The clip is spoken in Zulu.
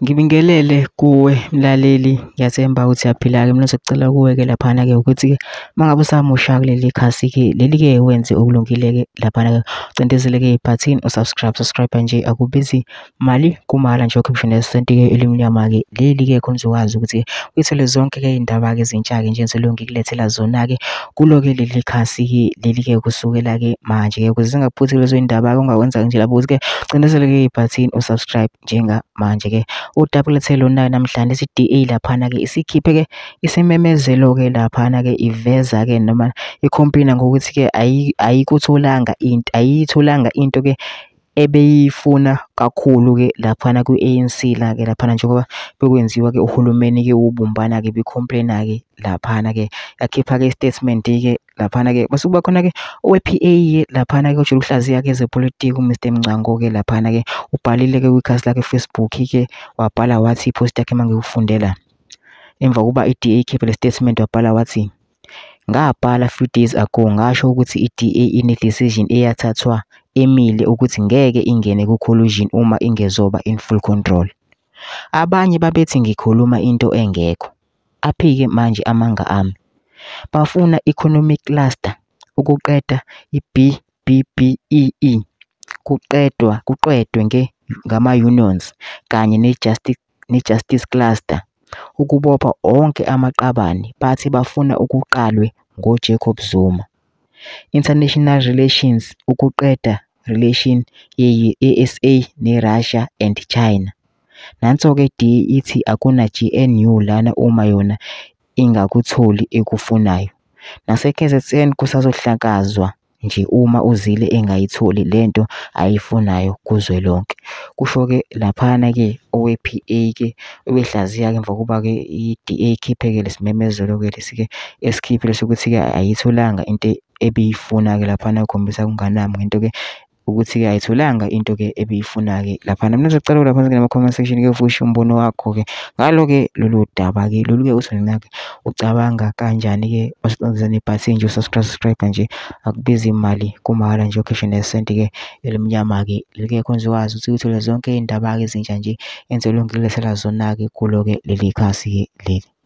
Ngibingelele kuwe mlaleli, ngiyathemba ukuthi uyaphila-ke. Mina ngizocela kuwe-ke laphana-ke ukuthi-ke uma ngabe usamusha kuleli khasi-ke leli-ke wenze okulungile-ke laphana-ke ucindezele-ke ibhathini subscribe nje, akubizi mali, kumahhala nje ukhiphe nesenti-ke elimnyama-ke. Leli-ke khona uzokwazi ukuthi uyithole zonke-ke iy'ndaba-ke ezintsha-ke nje engisoloko ngikulethela zona-ke kulo-ke leli khasi-ke leli-ke kusukela-ke manje-ke ukuze zingakuphuthi lezo y'ndaba-ke ongakwenza nje lapho ukuthi-ke ucindezele-ke ibhathini subscribe njengamanje-ke. Udaba lethe lona namhlanje DA laphana-ke isikhiphe-ke isimemezelo-ke laphana-ke iveza-ke noma ikhompina ngokuthi-ke ayiyitholanga into-ke ebeyifuna kakhulu-ke laphana kwi-ANC la-ke laphana njengoba bekwenziwa-ke uhulumeni-ke ubumbana-ke bekhompleyina-ke laphana-ke yakhipha-ke i-statement-ke laphana-ke bese kuba khona-ke owe-PA-ke laphana-ke ojwayele ukuhlaziya-ke ezepolitiki u-Mr Mngcango-ke laphana-ke ubhalile-ke kwikhasi lakhe Facebook-ke wabhala wathi ipost yakhe uma ngikufundela emva kokuba i-DA ikhiphe le statement wabhala wathi, ngabhala few days ago ngasho ukuthi i-DA ine-decision eyathathwa emile ukuthi ngeke ingene ku-collusion uma ingezoba in full control. Abanye babethi ngikhuluma into engekho. Aphi-ke manje amanga ami? Bafuna economic cluster ukuqeda i-BBBEE kuqedwe ngama-unions kanye ne-justice cluster ukubopha onke amaqabane bathi bafuna ukuqalwe ngoJacob Zuma. International relations ukuqeda relation ye-SA ne-Russia and China. Nanso-ke DA ithi akuna GNU lana uma yona ingakutholi ekufunayo. Nase-KZN kusazohlakazwa nje uma uZille engayitholi lento ayifunayo kuzwelonke. Kusho-ke laphana-ke owe-PA-ke obehlaziya-ke emva kokuba-ke i-DA ikhiphe-ke lesimemezelo-ke lesi-ke esikhiphe lesokuthi-ke ayitholanga into ebeyifuna-ke laphana kukhombisa kunganami ngento-ke ukuthi-ke ayitholanga into-ke ebeyifuna-ke laphana. Mina ngizocela lapha nama-comment section-ke ufushe umbono wakho-ke ngalo-ke lolu daba-ke lolu-ke uthini ucabanga kanjani-ke masicindezeni ibhathini nje subscribe nje akubizi imali, kumahhala nje ukhiphe nesenti-ke elimnyama-ke. Leli-ke khona uzokwazi ukuthi uthole zonke iy'ndaba-ke ezintsha nje engisoloko ngikulethela zona-ke kulo-ke leli khasi-ke leli.